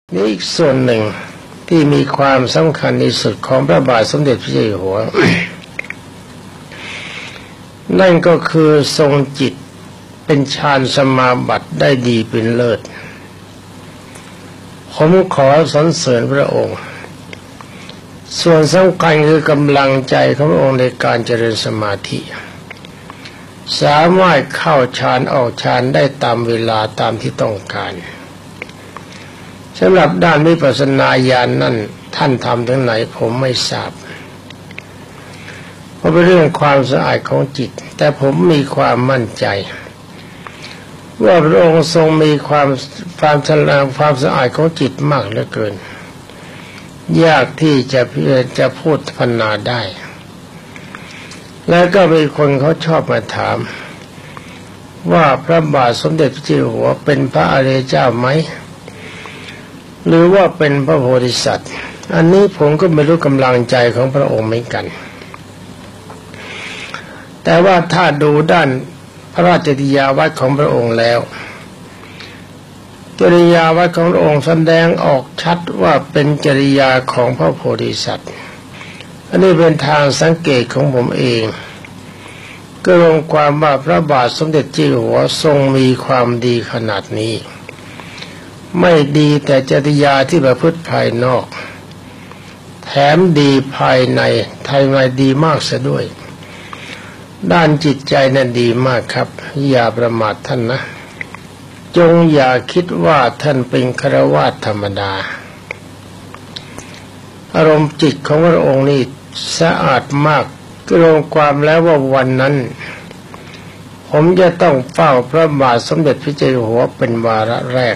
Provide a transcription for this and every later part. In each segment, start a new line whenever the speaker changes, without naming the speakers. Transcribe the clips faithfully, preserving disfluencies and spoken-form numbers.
นี่อีกส่วนหนึ่งที่มีความสำคัญที่สุดของพระบาทสมเด็จพระเจ้าอยู่หัว นั่นก็คือทรงจิตเป็นฌานสมาบัติได้ดีเป็นเลิศผมขอสรรเสริญพระองค์ส่วนสำคัญคือกำลังใจของพระองค์ในการเจริญสมาธิสามารถเข้าฌานออกฌานได้ตามเวลาตามที่ต้องการสำหรับด้านวิปัสสนาญาณ นั่นท่านทำถึงไหนผมไม่ทราบเพราะเป็นเรื่องความสะอาดของจิตแต่ผมมีความมั่นใจว่าพระองค์ทรงมีความความฉลาดความสะอาดของจิตมากเหลือเกินยากที่จะจะพูดพรรณนาได้แล้วก็มีคนเขาชอบมาถามว่าพระบาทสมเด็จพระเจ้าอยู่หัวเป็นพระอริยเจ้าไหมหรือว่าเป็นพระโพธิสัตว์อันนี้ผมก็ไม่รู้กำลังใจของพระองค์เหมือนกันแต่ว่าถ้าดูด้านพระราชกิริยาวัตรของพระองค์แล้วกิริยาวัตรของพระองค์แสดงออกชัดว่าเป็นกิริยาของพระโพธิสัตว์อันนี้เป็นทางสังเกตของผมเองก็รวมความว่าพระบาทสมเด็จเจ้าอยู่หัวทรงมีความดีขนาดนี้ไม่ดีแต่จริยาที่ประพฤติภายนอกแถมดีภายในไทยไม่ดีมากซะด้วยด้านจิตใจนั้นดีมากครับอย่าประมาทท่านนะจงอย่าคิดว่าท่านเป็นฆราวาสธรรมดาอารมณ์จิตของพระองค์นี่สะอาดมากก็รวมความแล้วว่าวันนั้นผมจะต้องเฝ้าพระบาทสมเด็จพระเจ้าอยู่หัวเป็นวาระแรก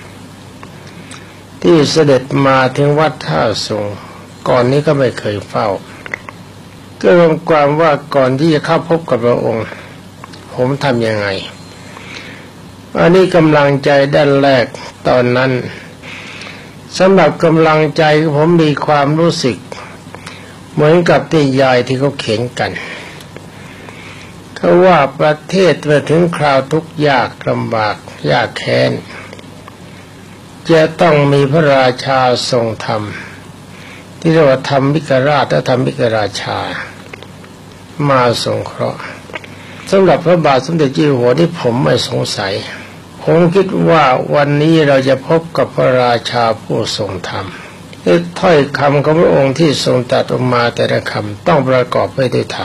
ที่เสด็จมาถึงวัดท่าสูงก่อนนี้ก็ไม่เคยเฝ้าก็รวมความว่าก่อนที่จะเข้าพบกับพระองค์ผมทำยังไงอันนี้กำลังใจด้านแรกตอนนั้นสำหรับกำลังใจผมมีความรู้สึกเหมือนกับที่ยายที่เขาเขียนกันเขาว่าประเทศเมื่อถึงคราวทุกข์ยากลำบากยากแค้นจะต้องมีพระราชาทรงธรรมที่เรียกว่าธรรมิกราชและธรรมิกราชามาสงเคราะห์สำหรับพระบาทสมเด็จเจ้าอยู่หัวที่ผมไม่สงสัยผมคิดว่าวันนี้เราจะพบกับพระราชาผู้ทรงธรรมและถ้อยคำของพระองค์ที่ทรงตรัสออกมาแต่ละคำต้องประกอบไปด้วยธรรม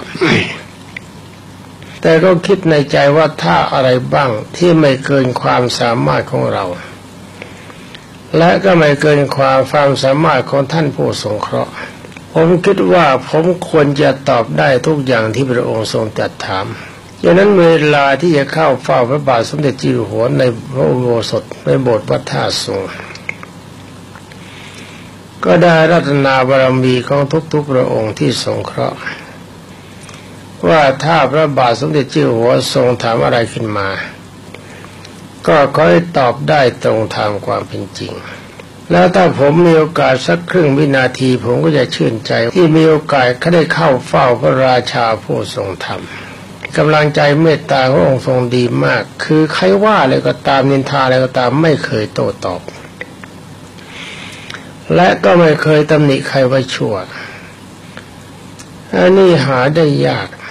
แต่ก็คิดในใจว่าถ้าอะไรบ้างที่ไม่เกินความสามารถของเราและก็ไม่เกินความความสามารถของท่านผู้สงเคราะห์ผมคิดว่าผมควรจะตอบได้ทุกอย่างที่พระองค์ทรงตรัสถามดังนั้นเวลาที่จะเข้าเฝ้าพระบาทสมเด็จเจ้าอยู่หัวในพระอุโบสถในโบสถ์วัดท่าสูงก็ได้รัตนาบารมีของทุกๆพระองค์ที่สงเคราะห์ว่าถ้าพระบาทสมเด็จเจ้าอยู่หัวทรงถามอะไรขึ้นมาก็ขอให้ตอบได้ตรงตามความเป็นจริงแล้วถ้าผมมีโอกาสสักครึ่งวินาทีผมก็จะชื่นใจที่มีโอกาสเขาได้เข้าเฝ้าพระราชาผู้ทรงธรรมกำลังใจเมตตาขององค์ทรงดีมากคือใครว่าอะไรก็ตามนินทาอะไรก็ตามไม่เคยโต้ตอบและก็ไม่เคยตำหนิใครว่าชั่วอันนี้หาได้ยาก